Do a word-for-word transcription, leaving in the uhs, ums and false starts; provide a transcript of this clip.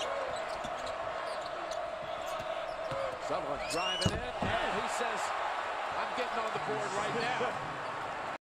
Someone driving in, and he says, I'm getting on the board right now.